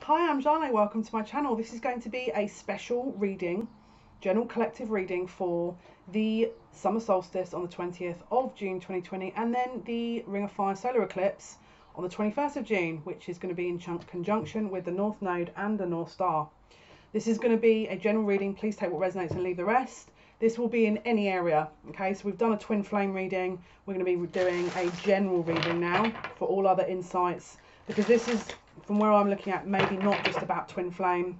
Hi, I'm Jale, welcome to my channel. This is going to be a special reading, general collective reading for the summer solstice on the 20th of June 2020 and then the Ring of Fire solar eclipse on the 21st of June, which is going to be in conjunction with the North Node and the North Star. This is going to be a general reading. Please take what resonates and leave the rest. This will be in any area, okay? So we've done a twin flame reading. We're going to be doing a general reading now for all other insights, because this is, from where I'm looking at, maybe not just about twin flame.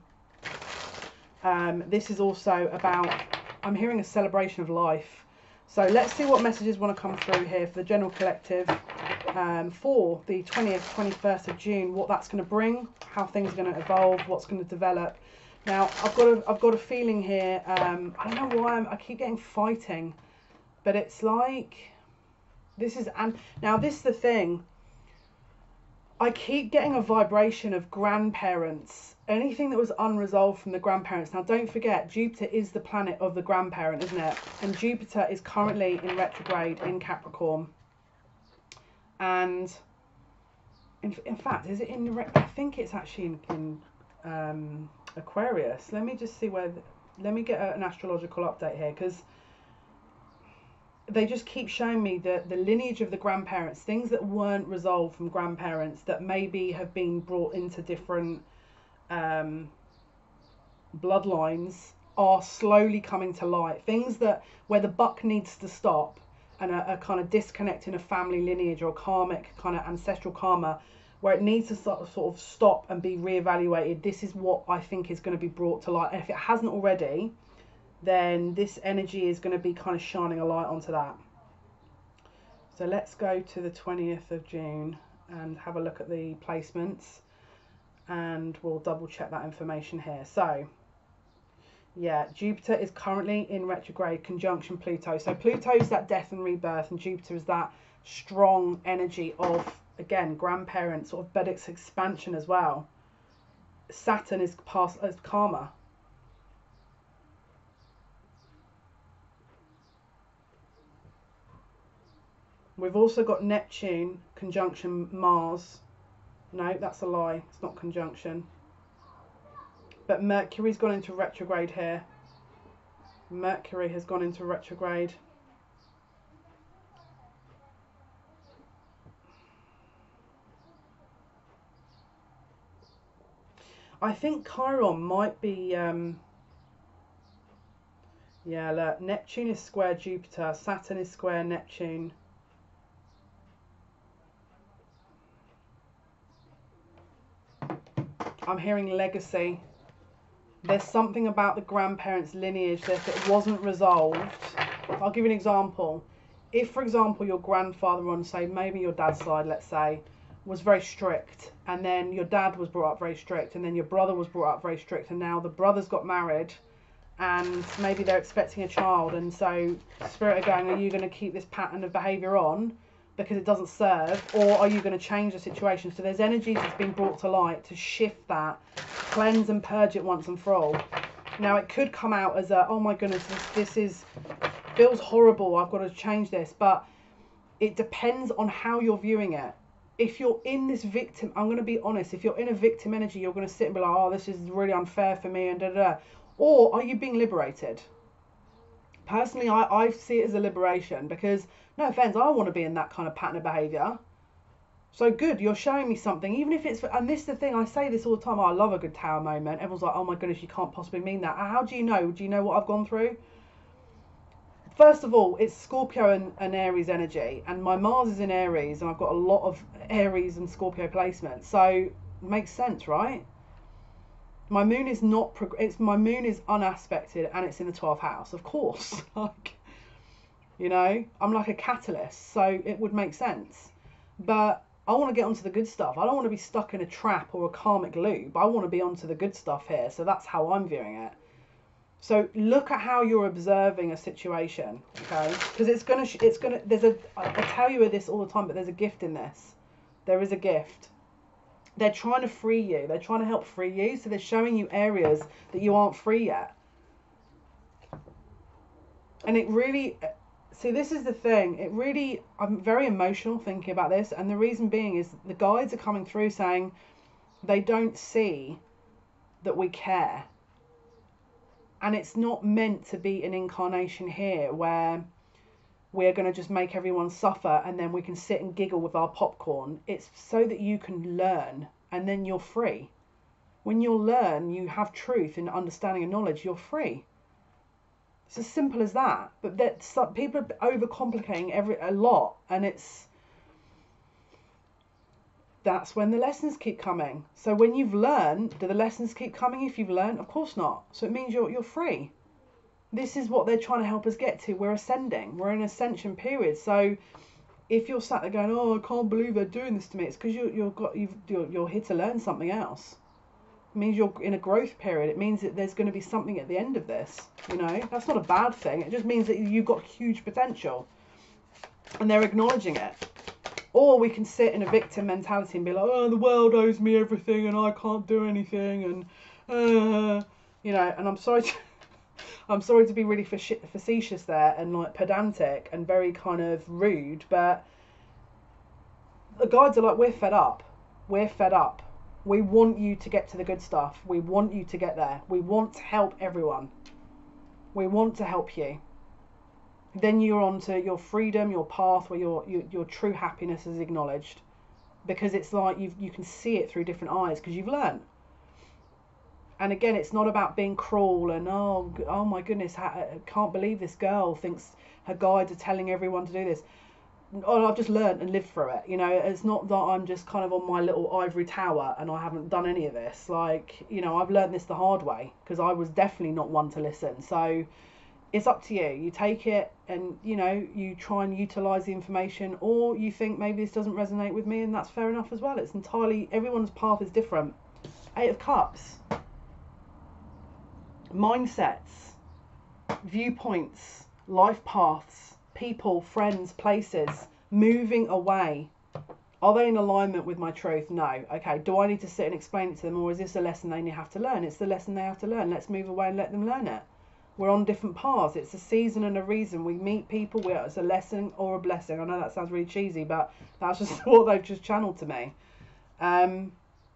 This is also about, I'm hearing a celebration of life. So let's see what messages want to come through here for the general collective for the 20th, 21st of June, what that's going to bring, how things are going to evolve, what's going to develop. Now, I've got a feeling here, I don't know why I keep getting fighting, but it's like, this is, and now this is the thing, I keep getting a vibration of grandparents, anything that was unresolved from the grandparents. Now, don't forget, Jupiter is the planet of the grandparent, isn't it? And Jupiter is currently in retrograde in Capricorn. And in fact, is it in, I think it's actually in Aquarius. Let me just see where, let me get an astrological update here, because they just keep showing me the lineage of the grandparents, things that weren't resolved from grandparents that maybe have been brought into different bloodlines are slowly coming to light. Things that where the buck needs to stop, and a kind of disconnect in a family lineage or karmic kind of ancestral karma, where it needs to sort of stop and be reevaluated. This is what I think is going to be brought to light. And if it hasn't already, then this energy is going to be kind of shining a light onto that. So let's go to the 20th of June and have a look at the placements, and we'll double check that information here. So yeah, Jupiter is currently in retrograde conjunction Pluto. So Pluto is that death and rebirth, and Jupiter is that strong energy of, again, grandparents, sort of, but it's expansion as well. Saturn is past as karma. We've also got Neptune conjunction Mars. No, that's a lie. It's not conjunction. But Mercury's gone into retrograde here. Mercury has gone into retrograde. I think Chiron might be, yeah, look, Neptune is square Jupiter, Saturn is square Neptune. I'm hearing legacy. There's something about the grandparents' lineage that if it wasn't resolved, I'll give you an example. If, for example, your grandfather on, say, maybe your dad's side, let's say, was very strict, and then your dad was brought up very strict, and then your brother was brought up very strict, and now the brothers got married, and maybe they're expecting a child, and so Spirit are going, are you going to keep this pattern of behaviour on because it doesn't serve, or are you going to change the situation? So there's energies that's been brought to light to shift that, cleanse and purge it once and for all. Now, it could come out as a, oh my goodness, this feels horrible, I've got to change this, but it depends on how you're viewing it. If you're in this victim, I'm going to be honest, if you're in a victim energy, you're going to sit and be like, oh, this is really unfair for me, and da-da-da. Or are you being liberated? Personally, I see it as a liberation, because, no offense, I don't want to be in that kind of pattern of behaviour. So good, you're showing me something, even if it's, and this is the thing, I say this all the time, oh, I love a good tower moment. Everyone's like, oh my goodness, you can't possibly mean that. How do you know? Do you know what I've gone through? First of all, it's Scorpio and Aries energy, and my Mars is in Aries, and I've got a lot of Aries and Scorpio placements, so it makes sense, right? My moon is not, my moon is unaspected, and it's in the 12th house, of course. Like, you know, I'm like a catalyst, so it would make sense. But I want to get onto the good stuff. I don't want to be stuck in a trap or a karmic loop. I want to be onto the good stuff here, so that's how I'm viewing it. So look at how you're observing a situation, okay? Because it's gonna, there's a, I tell you this all the time, but there's a gift in this. There is a gift. They're trying to free you. They're trying to help free you. So they're showing you areas that you aren't free yet. And it really, see, this is the thing. It really, I'm very emotional thinking about this. And the reason being is the guides are coming through saying, They don't see that we care. And it's not meant to be an incarnation here where we're going to just make everyone suffer and then we can sit and giggle with our popcorn. It's so that you can learn, and then you're free. When you learn, you have truth and understanding and knowledge, you're free. It's as simple as that. But people are overcomplicating a lot, and that's when the lessons keep coming. So when you've learned, do the lessons keep coming if you've learned? Of course not. So it means you're free. This is what they're trying to help us get to. We're ascending. We're in an ascension period. So if you're sat there going, "Oh, I can't believe they're doing this to me," it's because you're here to learn something else. It means you're in a growth period. It means that there's going to be something at the end of this. You know, that's not a bad thing. It just means that you've got huge potential, and they're acknowledging it. Or we can sit in a victim mentality and be like, "Oh, the world owes me everything, and I can't do anything," and you know. And I'm sorry to be really facetious there and like pedantic and very kind of rude, but the guides are like, we're fed up. We're fed up. We want you to get to the good stuff. We want you to get there. We want to help everyone. We want to help you. Then you're on to your freedom, your path, where your true happiness is acknowledged. Because it's like you can see it through different eyes because you've learned. And again, it's not about being cruel and, oh my goodness, I can't believe this girl thinks her guides are telling everyone to do this. Oh, I've just learned and lived through it. You know, it's not that I'm just kind of on my little ivory tower and I haven't done any of this. Like, you know, I've learned this the hard way because I was definitely not one to listen. So it's up to you. You take it and, you know, you try and utilize the information, or you think maybe this doesn't resonate with me, and that's fair enough as well. It's entirely, everyone's path is different. 8 of Cups. Mindsets, viewpoints, life paths, people, friends, places, moving away. Are they in alignment with my truth? No. Okay, do I need to sit and explain it to them, or is this a lesson they have to learn? It's the lesson they have to learn. Let's move away and let them learn it. We're on different paths. It's a season and a reason. We meet people where it's a lesson or a blessing. I know that sounds really cheesy, but that's just what they've just channeled to me. Can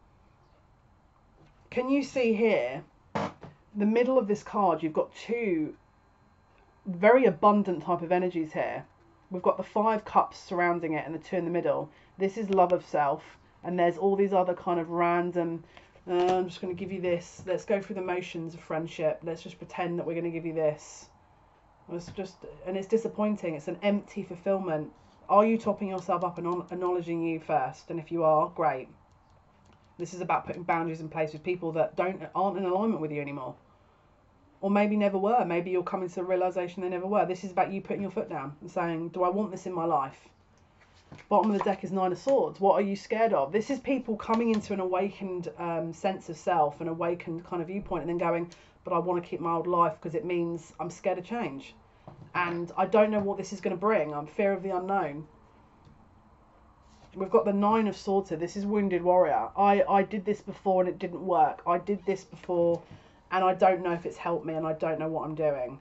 you see here, the middle of this card, you've got 2 very abundant type of energies here. We've got the 5 cups surrounding it and the 2 in the middle. This is love of self, and there's all these other kind of random, I'm just going to give you this. Let's go through the motions of friendship. Let's just pretend that we're going to give you this. And it's disappointing. It's an empty fulfillment. Are you topping yourself up and acknowledging you first? And if you are, great. This is about putting boundaries in place with people that aren't in alignment with you anymore. Or maybe never were. Maybe you're coming to the realization they never were. This is about you putting your foot down and saying, do I want this in my life? Bottom of the deck is 9 of Swords. What are you scared of? This is people coming into an awakened sense of self, an awakened kind of viewpoint, and then going, but I want to keep my old life because it means I'm scared of change. And I don't know what this is going to bring. I'm fear of the unknown. We've got the 9 of Swords here. This is Wounded Warrior. I did this before and it didn't work. I did this before and I don't know if it's helped me, and I don't know what I'm doing.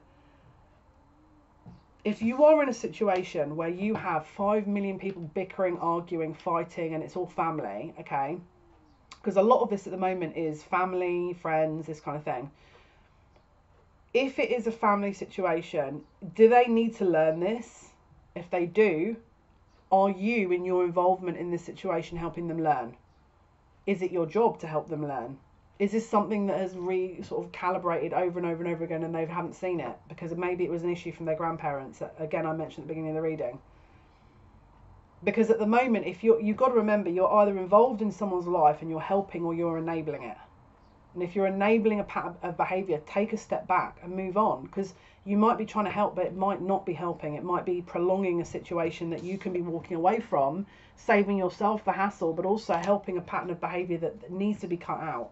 If you are in a situation where you have 5 million people bickering, arguing, fighting, and it's all family, okay? Because a lot of this at the moment is family, friends, this kind of thing. If it is a family situation, do they need to learn this? If they do, are you, in your involvement in this situation, helping them learn? Is it your job to help them learn? Is this something that has sort of calibrated over and over and over again and they haven't seen it? Because maybe it was an issue from their grandparents. Again, I mentioned at the beginning of the reading. Because at the moment, if you've got to remember, you're either involved in someone's life and you're helping, or you're enabling it. And if you're enabling a pattern of behaviour, take a step back and move on. Because you might be trying to help, but it might not be helping. It might be prolonging a situation that you can be walking away from, saving yourself the hassle, but also helping a pattern of behaviour that needs to be cut out.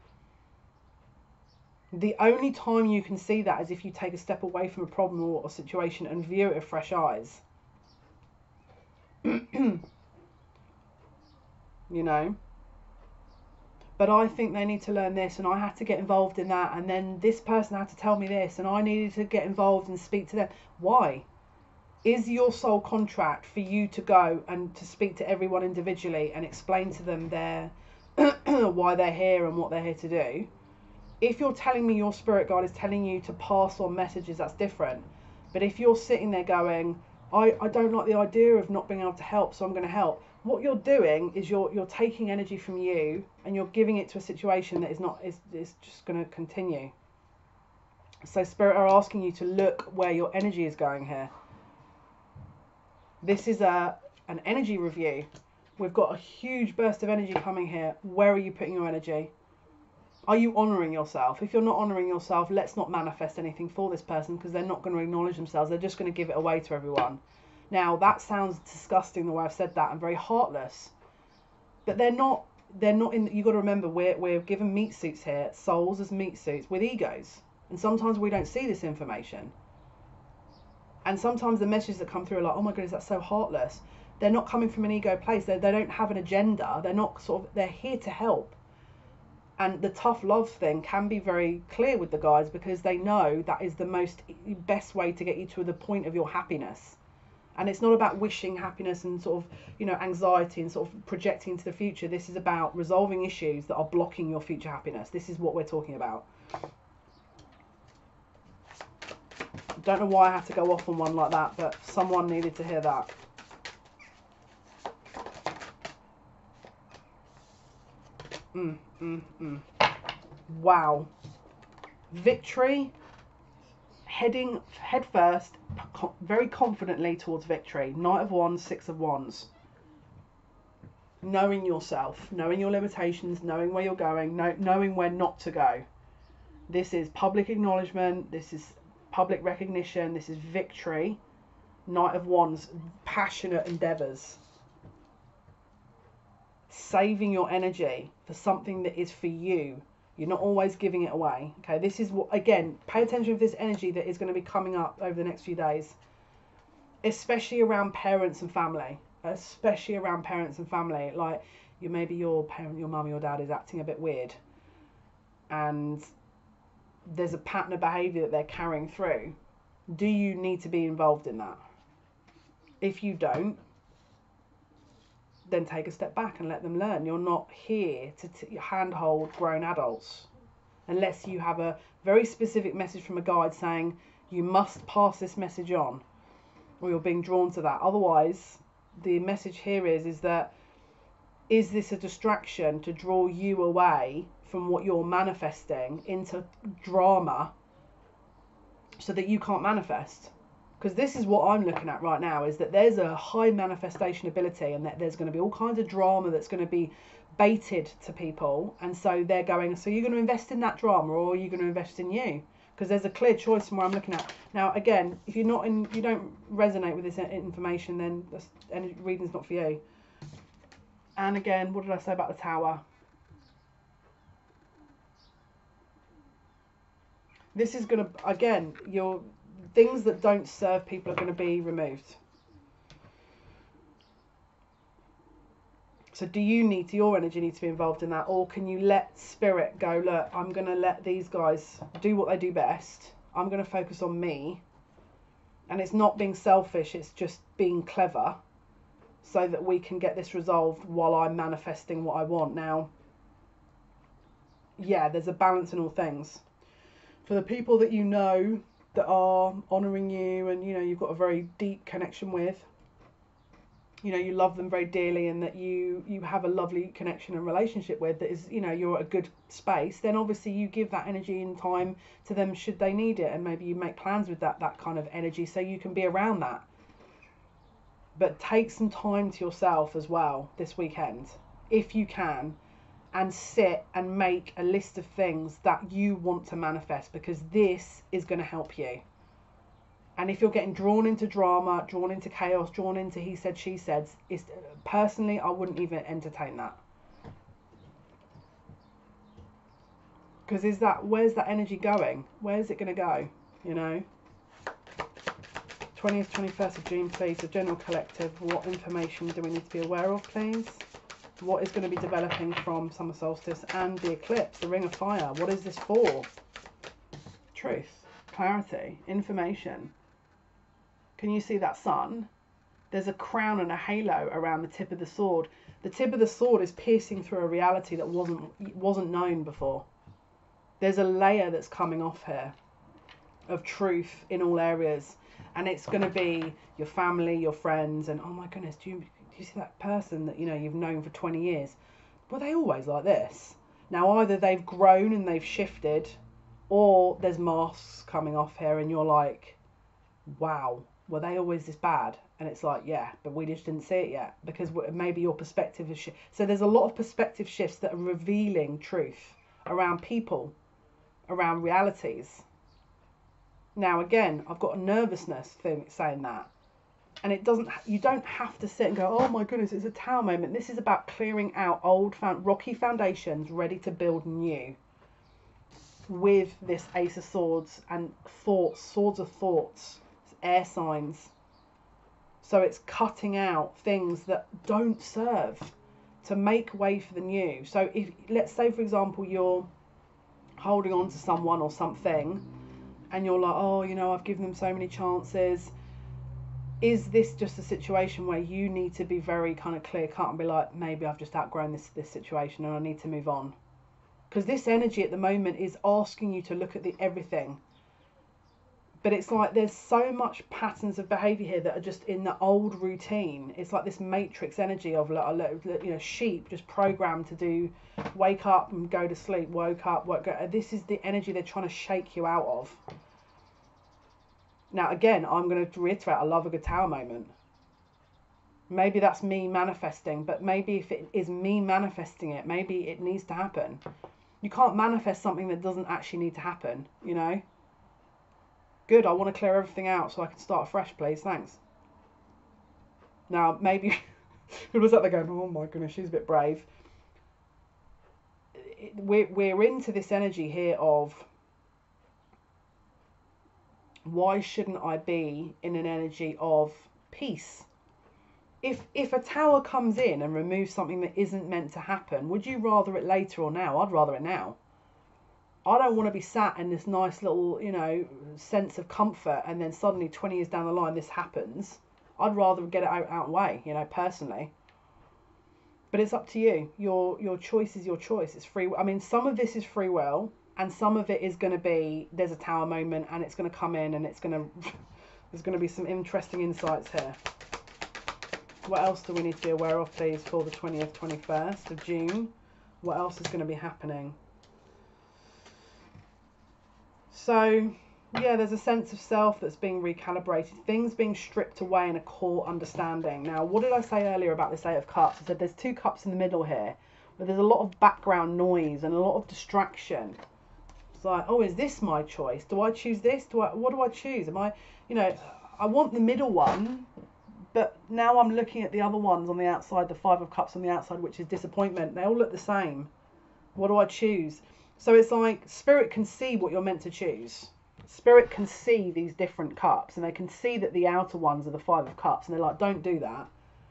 The only time you can see that is if you take a step away from a problem or a situation and view it with fresh eyes. You know? But I think they need to learn this, and I had to get involved in that, and then this person had to tell me this, and I needed to get involved and speak to them. Why? Is your soul contract for you to go and to speak to everyone individually and explain to them their why they're here and what they're here to do. If you're telling me your spirit guide is telling you to pass on messages, that's different. But if you're sitting there going, I don't like the idea of not being able to help, so I'm going to help. What you're doing is you're taking energy from you and you're giving it to a situation that is just going to continue. So Spirit are asking you to look where your energy is going here. This is an energy review. We've got a huge burst of energy coming here. Where are you putting your energy? Are you honouring yourself? If you're not honouring yourself, let's not manifest anything for this person, because they're not going to acknowledge themselves. They're just going to give it away to everyone. Now, that sounds disgusting the way I've said that, and very heartless. But they're not in. You've got to remember, we're given meat suits here, souls as meat suits with egos. And sometimes we don't see this information. And sometimes the messages that come through are like, oh my goodness, that's so heartless. They're not coming from an ego place. They don't have an agenda. They're here to help. And the tough love thing can be very clear with the guides, because they know that is the best way to get you to the point of your happiness. And it's not about wishing happiness and sort of, anxiety and sort of projecting into the future. This is about resolving issues that are blocking your future happiness. This is what we're talking about. Don't know why I had to go off on one like that, but someone needed to hear that. Wow. Victory, heading head first, very confidently towards victory. Knight of Wands, Six of Wands. Knowing yourself, knowing your limitations, knowing where you're going, knowing where not to go. This is public acknowledgement, this is public recognition, this is victory. Knight of Wands, passionate endeavours. Saving your energy for something that is for you. You're not always giving it away. Okay, this is what, again, pay attention to this energy that is going to be coming up over the next few days, especially around parents and family. Especially around parents and family. Like, maybe your parent, your mum or your dad is acting a bit weird, and there's a pattern of behaviour that they're carrying through. Do you need to be involved in that? If you don't, then take a step back and let them learn. You're not here to handhold grown adults, unless you have a very specific message from a guide saying you must pass this message on, or you're being drawn to that. Otherwise, the message here is that, is this a distraction to draw you away from what you're manifesting into drama so that you can't manifest? Because this is what I'm looking at right now, is that there's a high manifestation ability, and that there's going to be all kinds of drama that's going to be baited to people. And so they're going, so you're going to invest in that drama, or are you going to invest in you? Because there's a clear choice from where I'm looking at. Now, again, if you don't resonate with this information, then this reading's not for you. And again, what did I say about the Tower? This is going to, again, things that don't serve people are going to be removed. So do your energy need to be involved in that? Or can you let Spirit go, look, I'm going to let these guys do what they do best. I'm going to focus on me. And it's not being selfish, it's just being clever, so that we can get this resolved while I'm manifesting what I want. Now, yeah, there's a balance in all things. For the people that you know that are honouring you, and you've got a very deep connection with, you love them very dearly, and that you have a lovely connection and relationship with, that is, you're at a good space, then obviously you give that energy and time to them should they need it, and maybe you make plans with that kind of energy so you can be around that. But take some time to yourself as well this weekend, if you can, and sit and make a list of things that you want to manifest, because this is going to help you. And if you're getting drawn into drama, drawn into chaos, drawn into he said, she said, personally, I wouldn't even entertain that. Because where's that energy going? Where's it going to go? 20th, 21st of June, please. The general collective, what information do we need to be aware of, please? What is going to be developing from summer solstice and the eclipse, the ring of fire? What is this for? Truth, clarity, information. Can you see that sun? There's a crown and a halo around the tip of the sword. The tip of the sword is piercing through a reality that wasn't known before. There's a layer that's coming off here of truth in all areas, and it's going to be your family, your friends, and oh my goodness, do you see that person that you've known for 20 years? Were they always like this? Now either they've grown and they've shifted, or there's masks coming off here and you're like, wow, were they always this bad? And it's like, yeah, but we just didn't see it yet, because maybe your perspective is so there's a lot of perspective shifts that are revealing truth around people, around realities. Now again, I've got a nervousness thing saying that, and you don't have to sit and go, oh my goodness, it's a tower moment. This is about clearing out old rocky foundations, ready to build new, with this Ace of Swords and swords of thoughts, air signs. So it's cutting out things that don't serve, to make way for the new. So if, let's say for example, you're holding on to someone or something, and you're like, oh, I've given them so many chances. Is this just a situation where you need to be very kind of clear cut and be like, maybe I've just outgrown this situation and I need to move on? Because this energy at the moment is asking you to look at the everything. But it's like there's so much patterns of behaviour here that are just in the old routine. It's like this matrix energy of sheep just programmed to do, wake up and go to sleep, woke up, this is the energy they're trying to shake you out of. Now again, I'm going to reiterate, I love a good tower moment. Maybe that's me manifesting, but maybe if it is me manifesting it, maybe it needs to happen. You can't manifest something that doesn't actually need to happen, Good, I want to clear everything out so I can start afresh, please, thanks. Now, maybe, who was that there going, oh my goodness, she's a bit brave. We're into this energy here of, why shouldn't I be in an energy of peace? If a tower comes in and removes something that isn't meant to happen, would you rather it later or now? I'd rather it now. I don't want to be sat in this nice little, sense of comfort, and then suddenly 20 years down the line this happens. I'd rather get it out of the way, personally. But it's up to you. Your choice is your choice. It's free. I mean, some of this is free will, and some of it is going to be, there's a tower moment, and it's going to come in, and there's going to be some interesting insights here. What else do we need to be aware of, please, for the 20th, 21st of June? What else is going to be happening? So, yeah, there's a sense of self that's being recalibrated. Things being stripped away in a core understanding. Now, what did I say earlier about this Eight of Cups? I said there's two cups in the middle here, where there's a lot of background noise and a lot of distraction. It's like, oh, is this my choice? Do I choose this? What do I choose? Am I, I want the middle one, but now I'm looking at the other ones on the outside, the Five of Cups on the outside, which is disappointment. They all look the same. What do I choose? So it's like Spirit can see what you're meant to choose. Spirit can see these different cups, and they can see that the outer ones are the Five of Cups, and they're like, don't do that.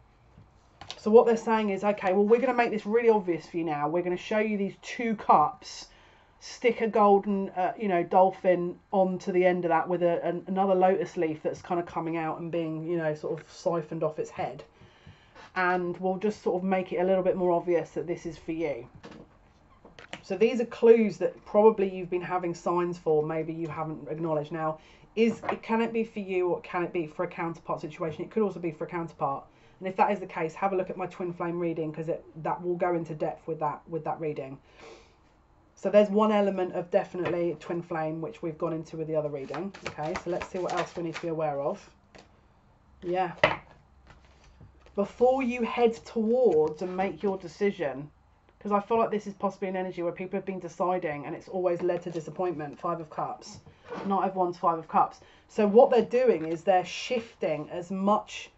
So what they're saying is, okay, well, we're going to make this really obvious for you now. We're going to show you these two cups, stick a golden, dolphin onto the end of that with another lotus leaf that's kind of coming out and being, sort of siphoned off its head. And we'll just sort of make it a little bit more obvious that this is for you. So these are clues that probably you've been having signs for, maybe you haven't acknowledged. Now, can it be for you, or can it be for a counterpart situation? It could also be for a counterpart. And if that is the case, have a look at my twin flame reading, because that will go into depth with that reading. So there's one element of definitely twin flame, which we've gone into with the other reading. Okay, so let's see what else we need to be aware of. Yeah. Before you head towards and make your decision, because I feel like this is possibly an energy where people have been deciding and it's always led to disappointment. Five of Cups. Not everyone's Five of Cups. So what they're doing is they're shifting as much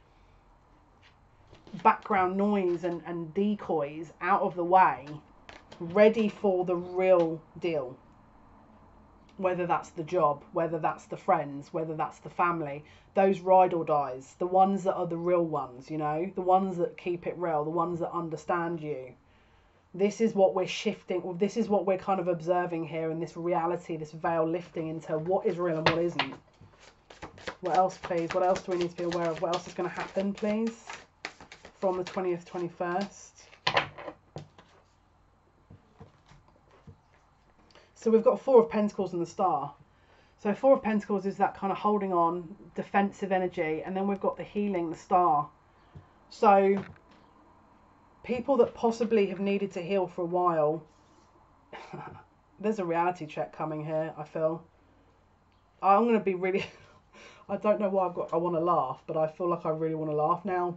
background noise and decoys out of the way, ready for the real deal. Whether that's the job, whether that's the friends, whether that's the family. Those ride or dies. The ones that are the real ones, the ones that keep it real, the ones that understand you. This is what we're shifting, or this is what we're kind of observing here in this reality, this veil lifting into what is real and what isn't. What else, please? What else do we need to be aware of? What else is going to happen, please? From the 20th, 21st. So we've got Four of Pentacles and the Star. So Four of Pentacles is that kind of holding on, defensive energy, and then we've got the healing, the Star. So people that possibly have needed to heal for a while, there's a reality check coming here, I feel. I'm going to be really, I don't know why I want to laugh, but I feel like I really want to laugh now.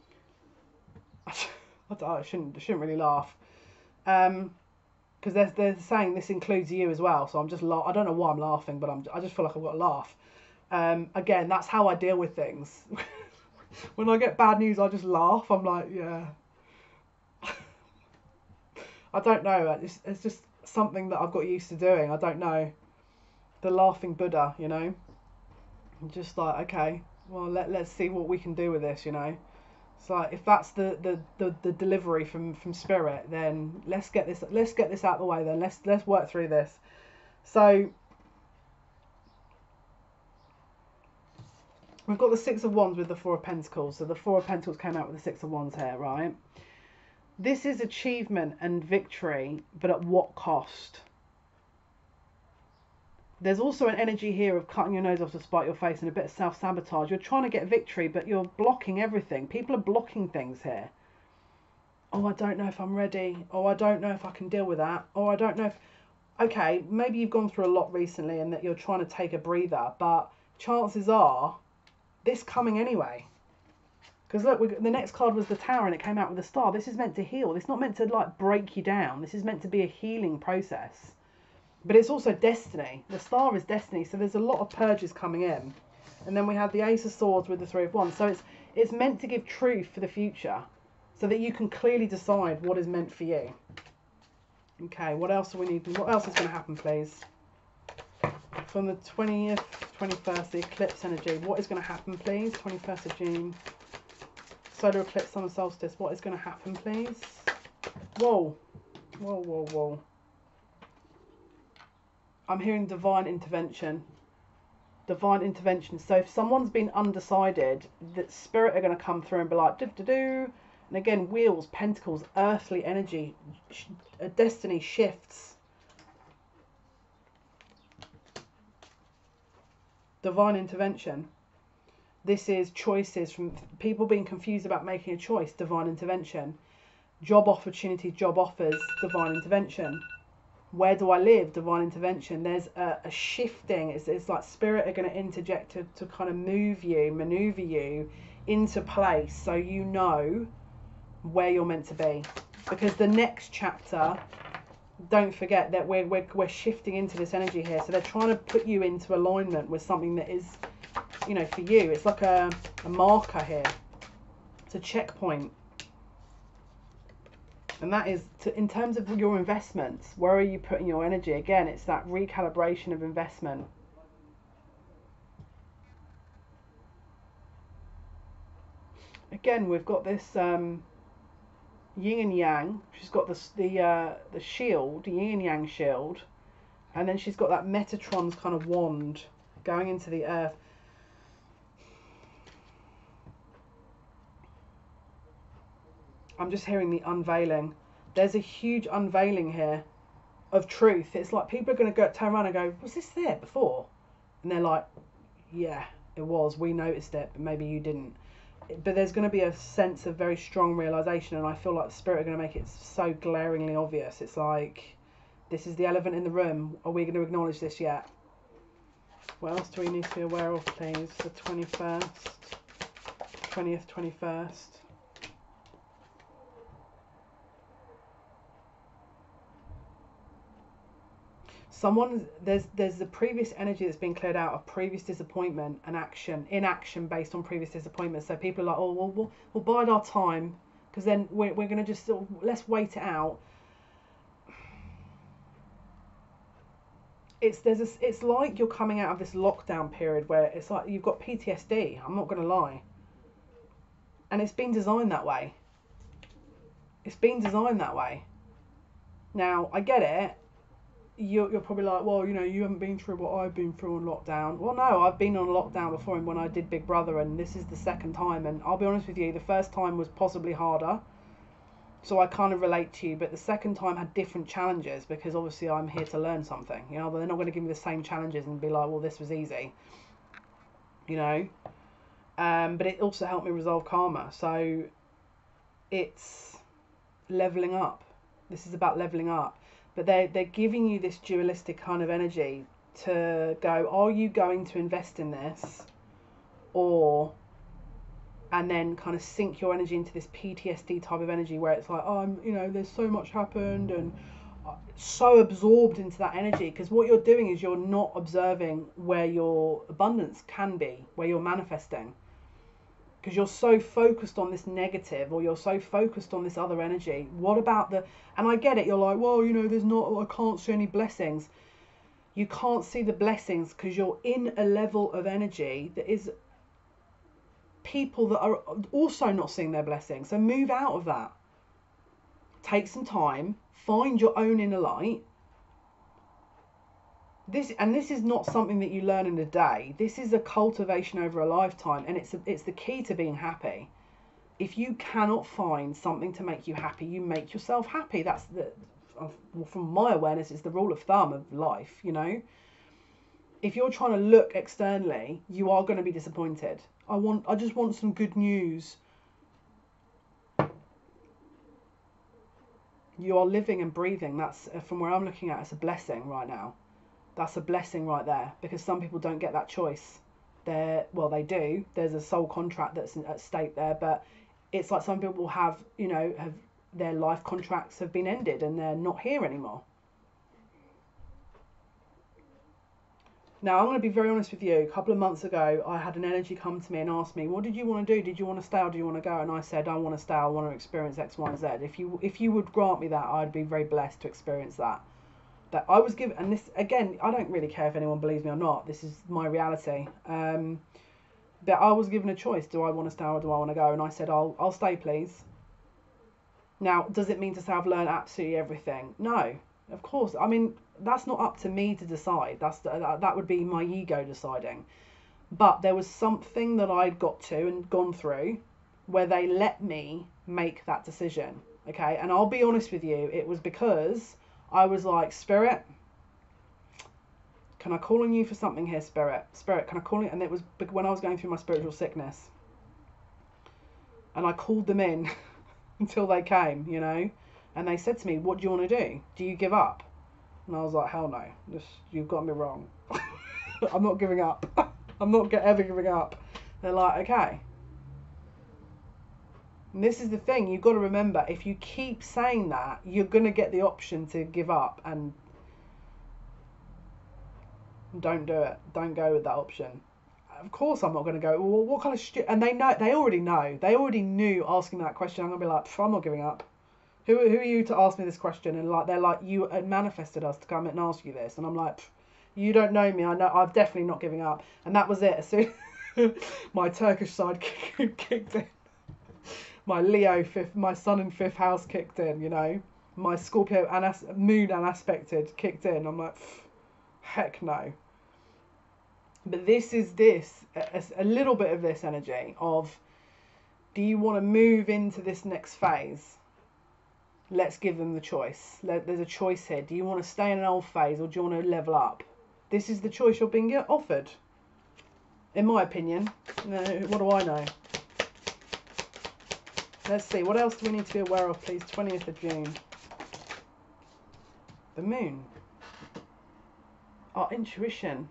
I shouldn't really laugh. Because they're saying this includes you as well, so I'm just I don't know why I'm laughing, but I just feel like I've got to laugh. Again, that's how I deal with things. When I get bad news, I just laugh. I'm like, yeah. I don't know. It's just something that I've got used to doing. I don't know. The laughing Buddha, you know. I'm just like, okay, well, let's see what we can do with this, you know. So if that's the delivery from spirit, then let's get this out of the way. Then let's work through this. So we've got the Six of Wands with the Four of Pentacles. So the Four of Pentacles came out with the Six of Wands here, right? This is achievement and victory, but at what cost? There's also an energy here of cutting your nose off to spite your face and a bit of self-sabotage. You're trying to get victory, but you're blocking everything. People are blocking things here. Oh, I don't know if I'm ready. Oh, I don't know if I can deal with that. Oh, I don't know if... Okay, maybe you've gone through a lot recently and that you're trying to take a breather, but chances are this coming anyway. Because look, the next card was the Tower and it came out with the Star. This is meant to heal. It's not meant to like break you down. This is meant to be a healing process. But it's also destiny. The Star is destiny, so there's a lot of purges coming in. And then we have the Ace of Swords with the Three of Wands. So it's meant to give truth for the future, so that you can clearly decide what is meant for you. Okay, what else do we need? What else is going to happen, please? From the 20th, 21st, the eclipse energy. What is going to happen, please? 21st of June. Solar eclipse, summer solstice. What is going to happen, please? Whoa. Whoa, whoa, whoa. I'm hearing divine intervention. Divine intervention. So if someone's been undecided, that spirit are going to come through and be like, do-do-do. And again, wheels, pentacles, earthly energy, destiny shifts. Divine intervention. This is choices from people being confused about making a choice. Divine intervention. Job opportunities, job offers, divine intervention. Where do I live? Divine intervention. There's a shifting. It's like spirit are going to interject to kind of move you, maneuver you into place so you know where you're meant to be. Because the next chapter, don't forget that we're shifting into this energy here. So they're trying to put you into alignment with something that is, you know, for you. It's like a marker here. It's a checkpoint. And that is, in terms of your investments, where are you putting your energy? Again, it's that recalibration of investment. Again, we've got this yin and yang. She's got the shield, the yin and yang shield. And then she's got that Metatron's kind of wand going into the earth. I'm just hearing the unveiling. There's a huge unveiling here of truth. It's like people are going to turn around and go, was this there before? And they're like, yeah, it was. We noticed it, but maybe you didn't. But there's going to be a sense of very strong realization, and I feel like the spirit are going to make it so glaringly obvious. It's like, this is the elephant in the room. Are we going to acknowledge this yet? What else do we need to be aware of, please? The 21st, 20th, 21st. There's the previous energy that's been cleared out of previous disappointment and inaction based on previous disappointment. So people are like, oh, well, we'll bide our time, because then we're going to just let's wait it out. It's like you're coming out of this lockdown period where it's like you've got PTSD. I'm not going to lie, and it's been designed that way. It's been designed that way. Now I get it. You're probably like, well, you know, you haven't been through what I've been through on lockdown. Well, no, I've been on lockdown before, and when I did Big Brother, and this is the second time. And I'll be honest with you, the first time was possibly harder. So I kind of relate to you, but the second time had different challenges because obviously I'm here to learn something, you know, but they're not going to give me the same challenges and be like, well, this was easy, you know. But it also helped me resolve karma. So it's leveling up. This is about leveling up. But they're giving you this dualistic kind of energy to go, are you going to invest in this? Or, and then kind of sink your energy into this PTSD type of energy where it's like, oh, you know, there's so much happened, and so absorbed into that energy, because what you're doing is you're not observing where your abundance can be, where you're manifesting, because you're so focused on this negative, or you're so focused on this other energy. What about the, and I get it, you're like, well, you know, there's not, I can't see any blessings. You can't see the blessings because you're in a level of energy that is people that are also not seeing their blessings. So move out of that. Take some time, find your own inner light. This is not something that you learn in a day. This is a cultivation over a lifetime, and it's the key to being happy. If you cannot find something to make you happy, you make yourself happy. That's the, from my awareness, it's the rule of thumb of life, you know. If you're trying to look externally, you are going to be disappointed. I just want some good news. You are living and breathing. That's, from where I'm looking at, it's a blessing right now. That's a blessing right there, because some people don't get that choice. Well, they do. There's a soul contract that's at stake there, but it's like some people have, you know, have their life contracts have been ended and they're not here anymore. Now, I'm going to be very honest with you. A couple of months ago, I had an energy come to me and ask me, what did you want to do? Did you want to stay or do you want to go? And I said, I want to stay. I want to experience X, Y, and Z. If you would grant me that, I'd be very blessed to experience that. That I was given, and this, again, I don't really care if anyone believes me or not. This is my reality. That I was given a choice. Do I want to stay or do I want to go? And I said, I'll stay, please. Now, does it mean to say I've learned absolutely everything? No, of course. I mean, that's not up to me to decide. That would be my ego deciding. But there was something that I'd got to and gone through where they let me make that decision. Okay, and I'll be honest with you, it was because I was like, Spirit, can I call on you for something here, Spirit? Spirit, can I call you? And it was when I was going through my spiritual sickness. And I called them in until they came, you know. And they said to me, what do you want to do? Do you give up? And I was like, hell no. You've got me wrong. I'm not giving up. I'm not ever giving up. They're like, okay. And this is the thing. You've got to remember, if you keep saying that, you're going to get the option to give up. And don't do it. Don't go with that option. Of course I'm not going to go, well, what kind of and they already know. They already knew asking that question. I'm going to be like, I'm not giving up. Who are you to ask me this question? And like, they're like, you manifested us to come and ask you this. And I'm like, you don't know me. I know I'm definitely not giving up. And that was it. As soon my Turkish side kicked in. My Leo my sun in 5th house kicked in, you know. My Scorpio moon unaspected kicked in. I'm like, heck no. But this is a little bit of this energy of, do you want to move into this next phase? Let's give them the choice. There's a choice here. Do you want to stay in an old phase or do you want to level up? This is the choice you're being offered. In my opinion. What do I know? Let's see. What else do we need to be aware of, please? 20th of June. The moon. Our intuition.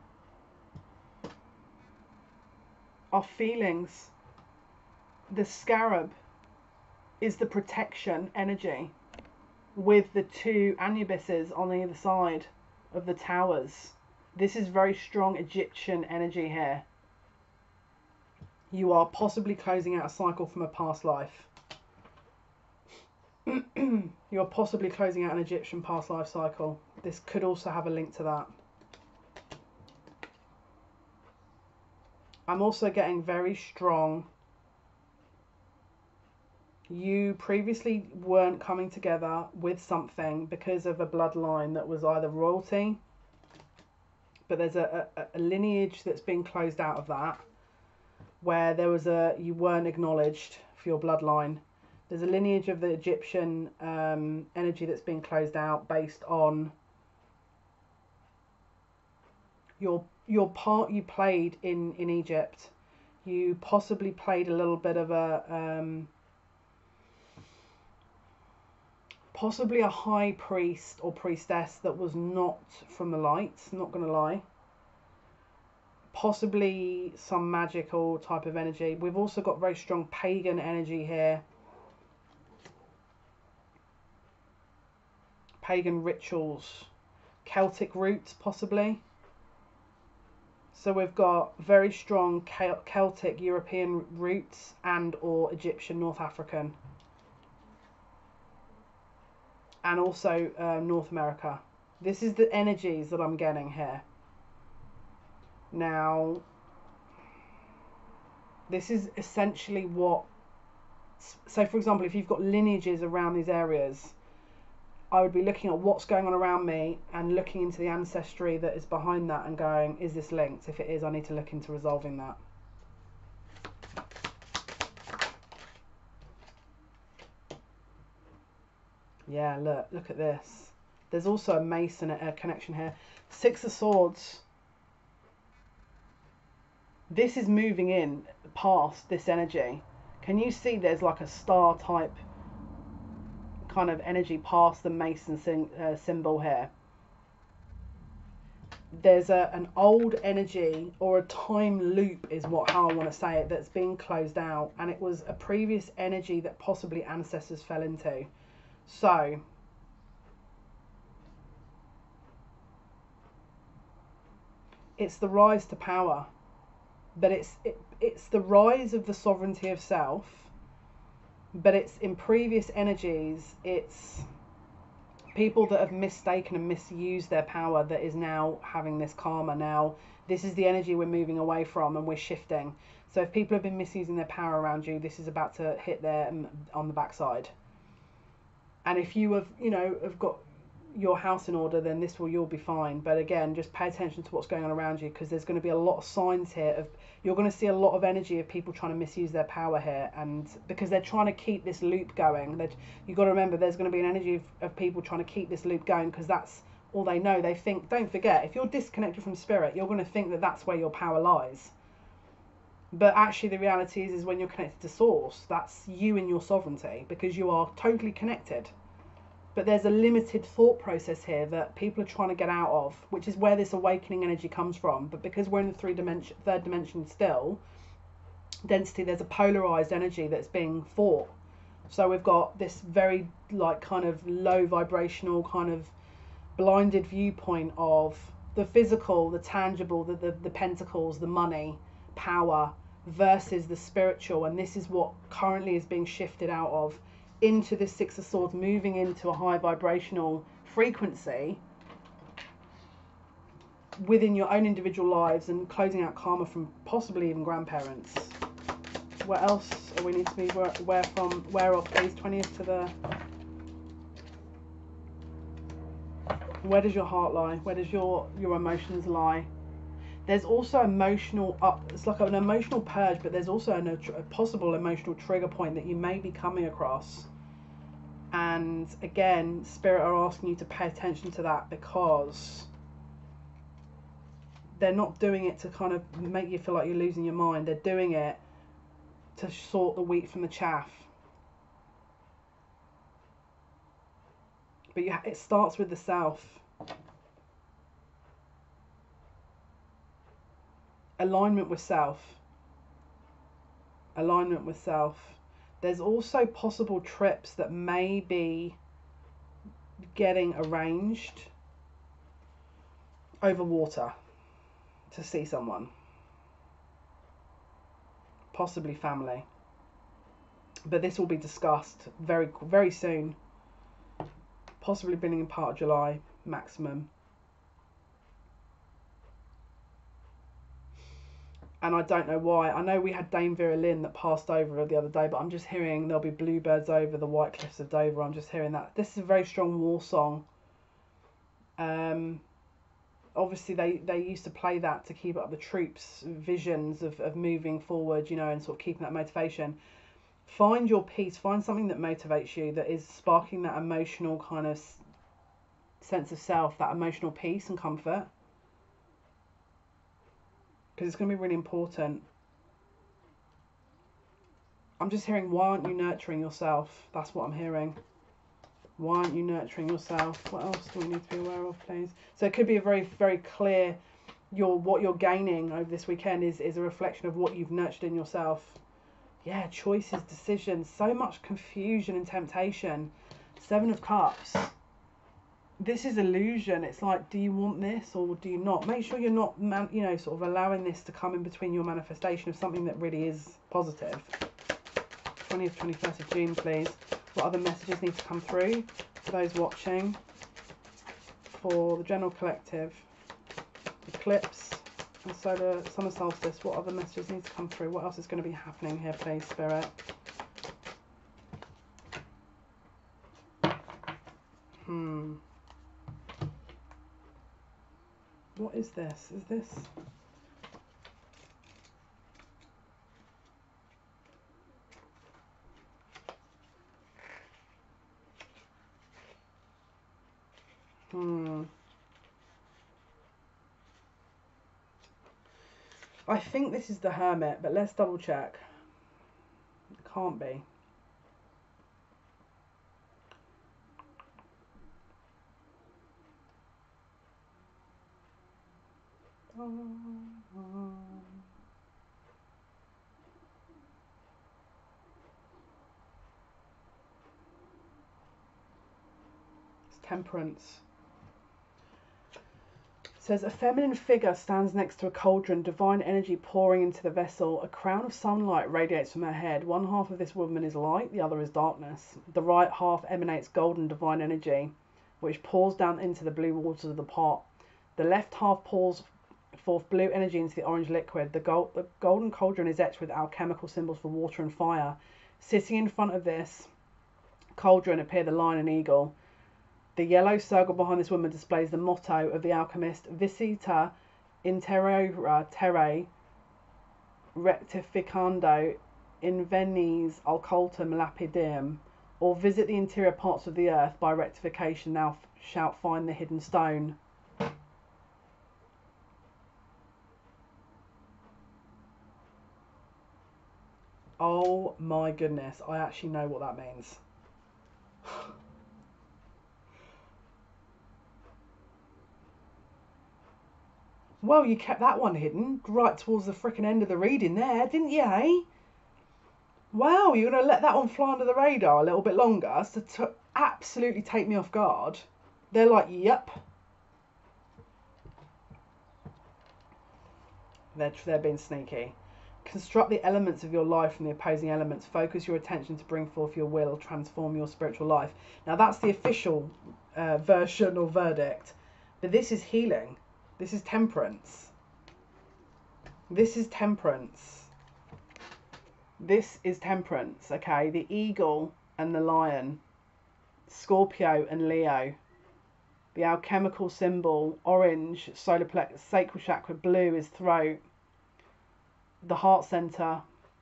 Our feelings. The scarab is the protection energy with the 2 Anubises on either side of the towers. This is very strong Egyptian energy here. You are possibly closing out a cycle from a past life. You are possibly closing out an Egyptian past life cycle. This could also have a link to that. I'm also getting very strong. You previously weren't coming together with something because of a bloodline that was either royalty, but there's a lineage that's been closed out of that, where there was you weren't acknowledged for your bloodline. There's a lineage of the Egyptian energy that's been closed out based on your part you played in Egypt. You possibly played a little bit of a possibly a high priest or priestess that was not from the light, not gonna lie. Possibly some magical type of energy. We've also got very strong pagan energy here. Pagan rituals, Celtic roots possibly. So we've got very strong Celtic European roots and or Egyptian North African. And also North America. This is the energies that I'm getting here. Now, this is essentially what, so for example, if you've got lineages around these areas, I would be looking at what's going on around me and looking into the ancestry that is behind that and going, is this linked? If it is, I need to look into resolving that. Yeah, look at this. There's also a Mason connection here. Six of Swords. This is moving in past this energy. Can you see there's like a star type kind of energy past the Mason symbol here? There's an old energy or a time loop is how I want to say it, that's being closed out, and it was a previous energy that possibly ancestors fell into. So it's the rise to power, but it's the rise of the sovereignty of self, but it's in previous energies, it's people that have mistaken and misused their power that is now having this karma. Now this is the energy we're moving away from and we're shifting. So if people have been misusing their power around you, this is about to hit them on the backside. And if you have got your house in order, then you'll be fine. But again, just pay attention to what's going on around you, because there's going to be a lot of signs here of, you're going to see a lot of energy of people trying to misuse their power here, and because they're trying to keep this loop going. That you've got to remember, there's going to be an energy of people trying to keep this loop going, because that's all they know. They think, don't forget, if you're disconnected from spirit, you're going to think that that's where your power lies. But actually the reality is when you're connected to source, that's you and your sovereignty, because you are totally connected. But there's a limited thought process here that people are trying to get out of, which is where this awakening energy comes from. But because we're in the third dimension still, density, there's a polarized energy that's being fought. So we've got this very kind of low vibrational, kind of blinded viewpoint of the physical, the tangible, the pentacles, the money, power, versus the spiritual. And this is what currently is being shifted out of into this Six of Swords, moving into a high vibrational frequency within your own individual lives and closing out karma from possibly even grandparents. What else do we need to be aware of, please? 20th to the... Where does your heart lie? Where does your emotions lie? There's also emotional it's like an emotional purge, but there's also a possible emotional trigger point that you may be coming across. And again, Spirit are asking you to pay attention to that, because they're not doing it to kind of make you feel like you're losing your mind. They're doing it to sort the wheat from the chaff. But it starts with the self. Alignment with self. Alignment with self. There's also possible trips that may be getting arranged over water to see someone. Possibly family. But this will be discussed very, very soon. Possibly beginning in part of July, maximum. And I don't know why. I know we had Dame Vera Lynn that passed over the other day, but I'm just hearing there'll be bluebirds over the White Cliffs of Dover. I'm just hearing that. This is a very strong war song. Obviously, they used to play that to keep up the troops' visions of moving forward, and sort of keeping that motivation. Find your peace. Find something that motivates you, that is sparking that emotional kind of sense of self, that emotional peace and comfort. Because it's going to be really important. I'm just hearing, why aren't you nurturing yourself? That's what I'm hearing. Why aren't you nurturing yourself? What else do we need to be aware of, please? So it could be a very, very clear, what you're gaining over this weekend is a reflection of what you've nurtured in yourself. Yeah, choices, decisions, so much confusion and temptation. 7 of Cups. This is illusion. It's like, do you want this or do you not? Make sure you're not, sort of allowing this to come in between your manifestation of something that really is positive. 20th, 21st of June, please. What other messages need to come through for those watching? For the general collective, Eclipse and summer solstice, what other messages need to come through? What else is going to be happening here, please, Spirit? What is this? Is this... I think this is the Hermit, but let's double check. It can't be. It's Temperance. It says, a feminine figure stands next to a cauldron, divine energy pouring into the vessel. A crown of sunlight radiates from her head. One half of this woman is light, the other is darkness. The right half emanates golden divine energy, which pours down into the blue waters of the pot. The left half pours forth blue energy into the orange liquid. The golden cauldron is etched with alchemical symbols for water and fire. Sitting in front of this cauldron appear the lion and eagle. The yellow circle behind this woman displays the motto of the alchemist, Visita interiora terrae rectificando invenies occultum lapidem, or visit the interior parts of the earth by rectification, thou shalt find the hidden stone. Oh my goodness, I actually know what that means. Well, you kept that one hidden right towards the frickin' end of the reading there, didn't you, eh? Wow, you're going to let that one fly under the radar a little bit longer to absolutely take me off guard. They're like, yep. They're being sneaky. Construct the elements of your life from the opposing elements. Focus your attention to bring forth your will. Transform your spiritual life. Now, that's the official version or verdict. But this is healing. This is temperance. This is temperance. This is temperance, okay? The eagle and the lion. Scorpio and Leo. The alchemical symbol, orange, solar plexus, sacral chakra, blue is throat. The heart center.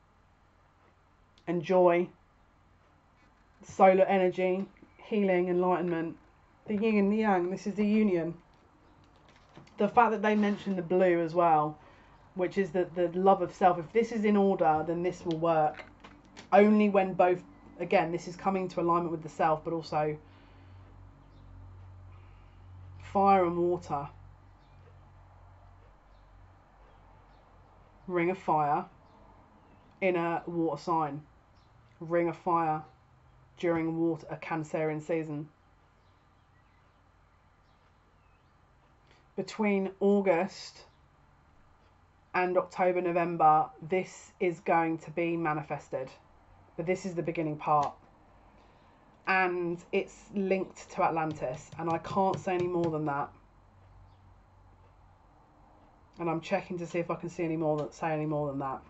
And joy. Solar energy, healing, enlightenment. The yin and the yang, this is the union. The fact that they mention the blue as well, which is the love of self. If this is in order, then this will work. Only when both, again, this is coming to alignment with the self, but also fire and water. Ring of fire in a water sign. Ring of fire during a Cancerian season. Between August and October, November, this is going to be manifested. But this is the beginning part. And it's linked to Atlantis. And I can't say any more than that. And I'm checking to see if I can say any more than that.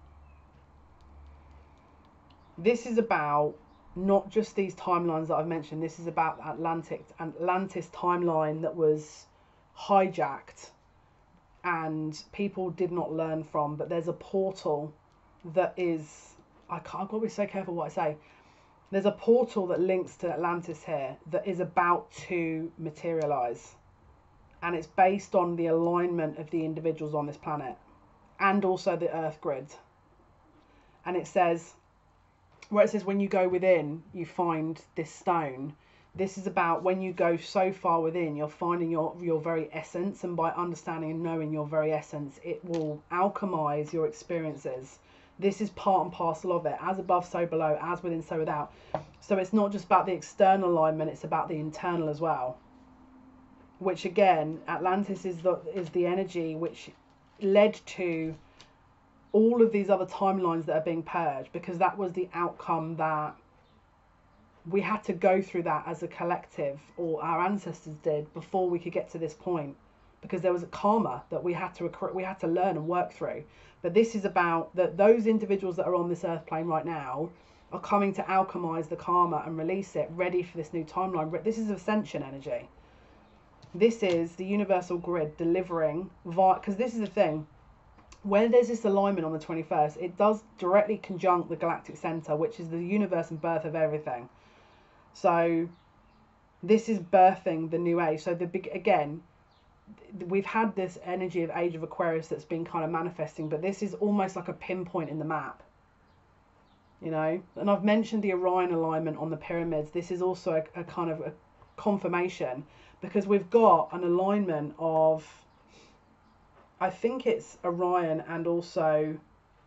This is about not just these timelines that I've mentioned. This is about Atlantis timeline that was hijacked and people did not learn from, but there's a portal that is I've got to be so careful what I say. There's a portal that links to Atlantis here that is about to materialize, and it's based on the alignment of the individuals on this planet and also the Earth grid. And it says, where it says when you go within you find this stone, this is about when you go so far within, you're finding your very essence, and by understanding and knowing your very essence, it will alchemize your experiences. This is part and parcel of it. As above, so below. As within, so without. So it's not just about the external alignment, it's about the internal as well. Which again, Atlantis is the energy which led to all of these other timelines that are being purged, because that was the outcome that we had to go through, that as a collective, or our ancestors did, before we could get to this point, because there was a karma that we had to learn and work through. But this is about that those individuals that are on this earth plane right now are coming to alchemize the karma and release it, ready for this new timeline. This is ascension energy. This is the universal grid delivering via, because this is the thing, when there's this alignment on the 21st, it does directly conjunct the galactic center, which is the universe and birth of everything. So this is birthing the new age. So again, we've had this energy of Age of Aquarius that's been kind of manifesting, but this is almost like a pinpoint in the map, you know. And I've mentioned the Orion alignment on the pyramids. This is also a kind of a confirmation, because we've got an alignment of, I think it's Orion and also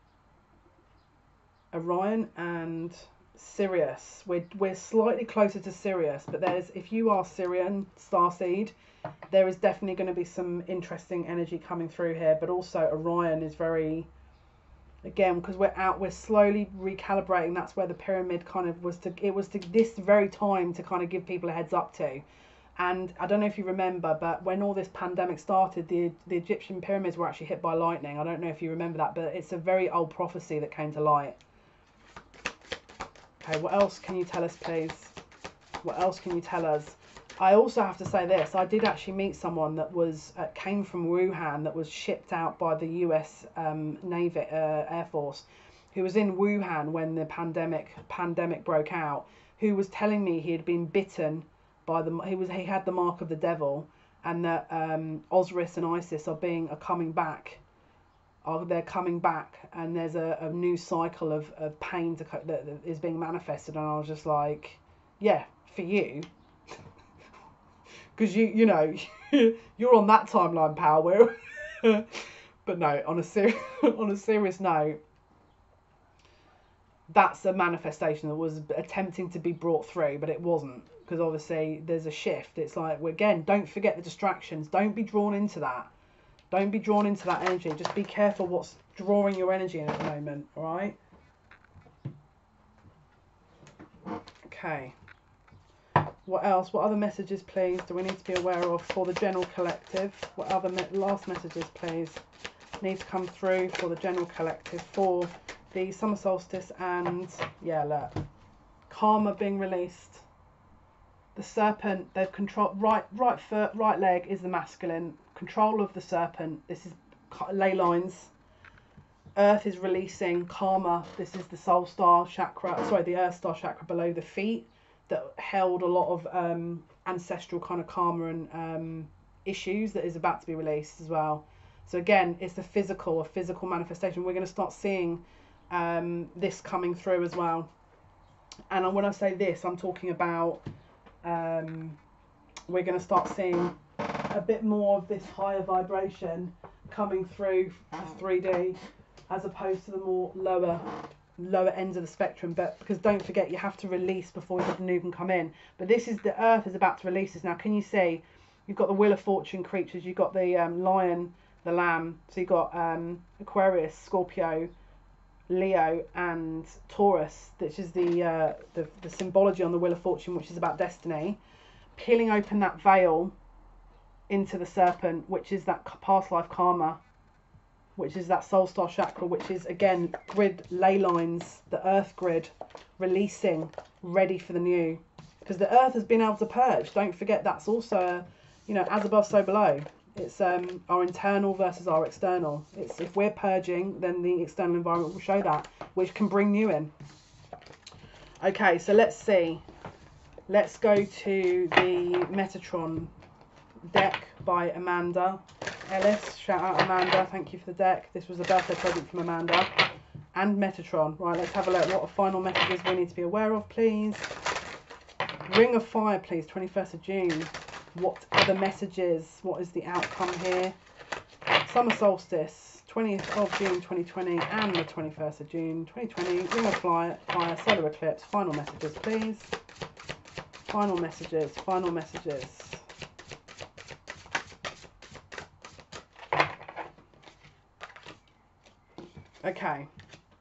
Orion and Sirius. We're slightly closer to Sirius, but if you are Sirian starseed, there is definitely going to be some interesting energy coming through here. But also Orion is very, again, because we're slowly recalibrating. That's where the pyramid kind of was to this very time to kind of give people a heads up to. And I don't know if you remember, but when all this pandemic started, the Egyptian pyramids were actually hit by lightning. I don't know if you remember that, but it's a very old prophecy that came to light. Okay, what else can you tell us, please? What else can you tell us? I also have to say this. I did actually meet someone that came from Wuhan, that was shipped out by the US Navy Air Force, who was in Wuhan when the pandemic broke out, who was telling me he had been bitten by he had the mark of the devil, and that Osiris and Isis are coming back. They're coming back, and there's a new cycle of pain that is being manifested. And I was just like, yeah, for you, because you know you're on that timeline, pal. But no, on a serious note, that's a manifestation that was attempting to be brought through, but it wasn't, because obviously there's a shift. It's like, again, don't forget the distractions. Don't be drawn into that. Don't be drawn into that energy. Just be careful what's drawing your energy in at the moment, all right? Okay. What else? What other messages, please, do we need to be aware of for the general collective? What other last messages, please, need to come through for the general collective for the summer solstice? And yeah, look, karma being released. The serpent, they've controlled, right foot, right leg is the masculine. Control of the serpent. This is ley lines. Earth is releasing karma. This is the soul star chakra, sorry, the earth star chakra below the feet, that held a lot of ancestral kind of karma and issues, that is about to be released as well. So again, it's a physical manifestation. We're going to start seeing this coming through as well. And when I say this, I'm talking about we're going to start seeing a bit more of this higher vibration coming through the 3D, as opposed to the more lower ends of the spectrum. But because don't forget, you have to release before the new can come in. But this is, the earth is about to release this now. Can you see? You've got the Wheel of Fortune creatures. You've got the lion, the lamb. So you've got Aquarius, Scorpio, Leo, and Taurus, which is the symbology on the Wheel of Fortune, which is about destiny. Peeling open that veil into the serpent, which is that past life karma, which is that soul star chakra, which is again grid, ley lines, the earth grid, releasing, ready for the new, because the earth has been able to purge. Don't forget, that's also, you know, as above so below. It's our internal versus our external. It's if we're purging, then the external environment will show that, which can bring new in. Okay, so let's see. Let's go to the Metatron deck by Amanda Ellis. Shout out Amanda, thank you for the deck. This was a birthday present from Amanda. And Metatron. Right, let's have a look. What are final messages we need to be aware of, please? Ring of Fire, please. 21st of June. What are the messages? What is the outcome here? Summer Solstice, 20th of June 2020 and the 21st of June 2020. Ring of Fire, Solar Eclipse. Final messages, please. Final messages. Final messages. Okay.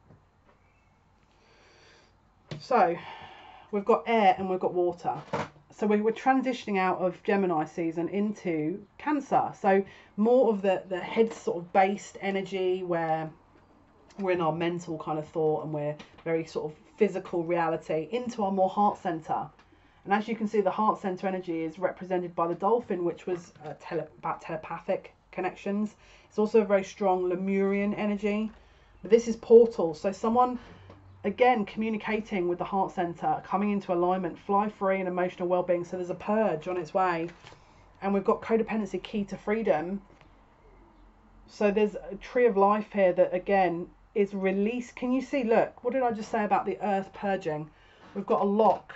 So, we've got air and we've got water. So we're transitioning out of Gemini season into Cancer. So more of the head sort of based energy where we're in our mental kind of thought and we're very sort of physical reality into our more heart center. And as you can see, the heart center energy is represented by the dolphin, which was about telepathic connections. It's also a very strong Lemurian energy. But this is portal. So someone, again, communicating with the heart center, coming into alignment, fly free and emotional well-being. So there's a purge on its way. And we've got codependency, key to freedom. So there's a tree of life here that, again, is released. Can you see, look, what did I just say about the earth purging? We've got a lock.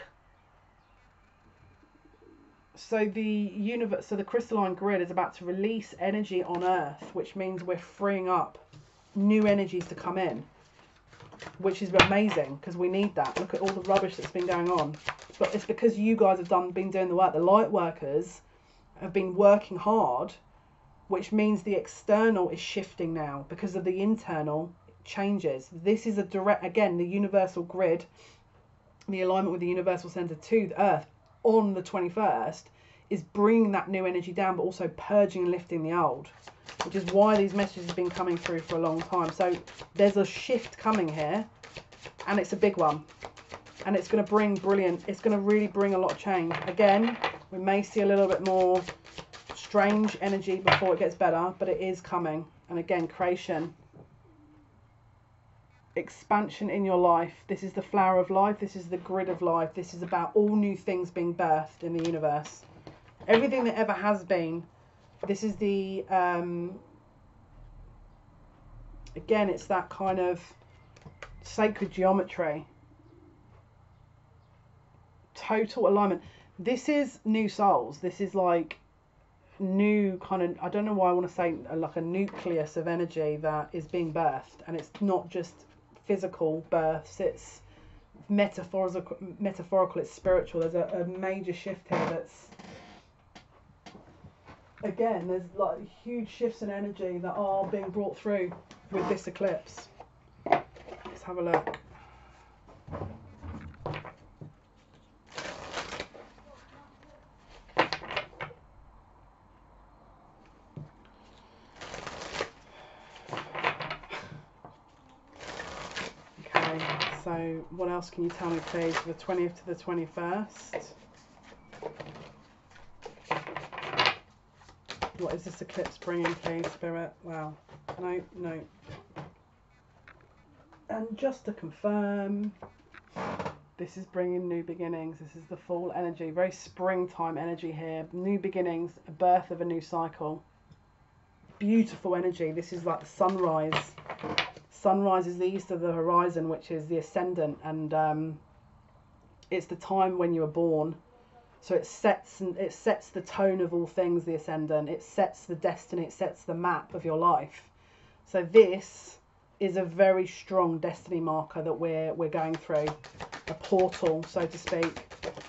So the universe, so the crystalline grid is about to release energy on earth, which means we're freeing up new energies to come in, which is amazing because we need that. Look at all the rubbish that's been going on, but it's because you guys have been doing the work. The light workers have been working hard, which means the external is shifting now because of the internal changes. This is a direct, again, the universal grid, the alignment with the universal center to the earth on the 21st is bringing that new energy down, but also purging and lifting the old, which is why these messages have been coming through for a long time. So there's a shift coming here, and it's a big one, and it's going to bring it's going to really bring a lot of change. Again, we may see a little bit more strange energy before it gets better, but it is coming. And again, creation, expansion in your life. This is the flower of life. This is the grid of life. This is about all new things being birthed in the universe. Everything that ever has been. This is the again, it's that kind of sacred geometry, total alignment. This is new souls. This is like new kind of, I don't know why I want to say like a nucleus of energy that is being birthed, and it's not just physical births, it's metaphorical, it's spiritual. There's a major shift here that's, again, there's like huge shifts in energy that are being brought through with this eclipse. Let's have a look. So what else can you tell me, please, for the 20th to the 21st? What is this eclipse bringing, please, Spirit? Wow. No. And just to confirm, this is bringing new beginnings. This is the fall energy, very springtime energy here. New beginnings, a birth of a new cycle. Beautiful energy. This is like the sunrise. Sunrise is the east of the horizon, which is the ascendant, and it's the time when you were born. So it sets the tone of all things, the ascendant. It sets the destiny. It sets the map of your life. So this is a very strong destiny marker that we're going through, a portal, so to speak.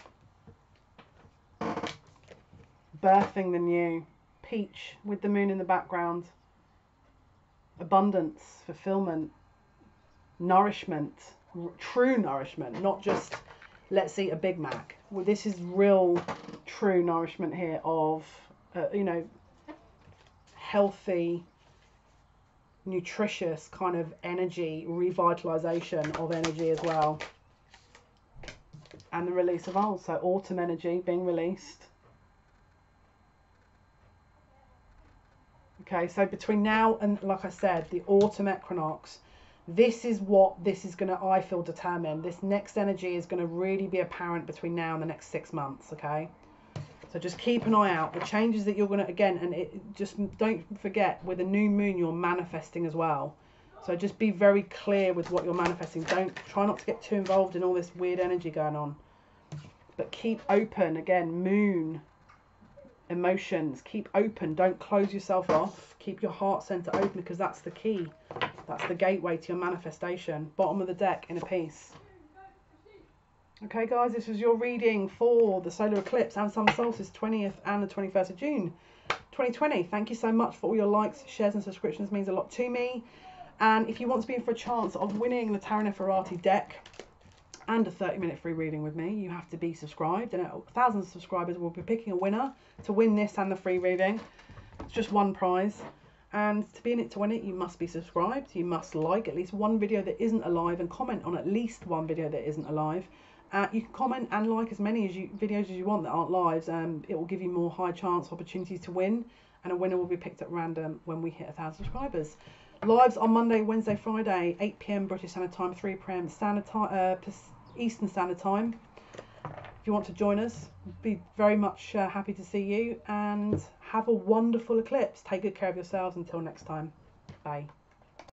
Birthing the new. Peach with the moon in the background. Abundance, fulfillment, nourishment, true nourishment, not just let's eat a Big Mac. Well, this is real, true nourishment here of, healthy, nutritious kind of energy, revitalization of energy as well. And the release of old, so autumn energy being released. Okay, so between now and, like I said, the autumn equinox, this is what this is going to, I feel, determine. This next energy is going to really be apparent between now and the next 6 months, okay? So just keep an eye out. The changes that you're going to, again, and just don't forget, with a new moon, you're manifesting as well. So just be very clear with what you're manifesting. Try not to get too involved in all this weird energy going on. But keep open, again, moon, emotions, keep open. Don't close yourself off. Keep your heart center open, because that's the key. That's the gateway to your manifestation. Bottom of the deck, inner peace. Okay, guys, this was your reading for the solar eclipse and summer solstice, 20th and the 21st of June 2020. Thank you so much for all your likes, shares and subscriptions. It means a lot to me. And if you want to be in for a chance of winning the Tarot NEFERATI deck and a 30-minute free reading with me, you have to be subscribed. And 1,000 subscribers will be picking a winner to win this and the free reading. It's just one prize. And to be in it to win it, you must be subscribed. You must like at least one video that isn't alive and comment on at least one video that isn't alive. You can comment and like as many videos as you want that aren't lives. It will give you more high chance opportunities to win. And a winner will be picked at random when we hit 1,000 subscribers. Lives on Monday, Wednesday, Friday, 8 PM British Standard Time, 3 PM Standard Time, Eastern Standard Time. If you want to join us, be very much happy to see you, and have a wonderful eclipse. Take good care of yourselves. Until next time, bye.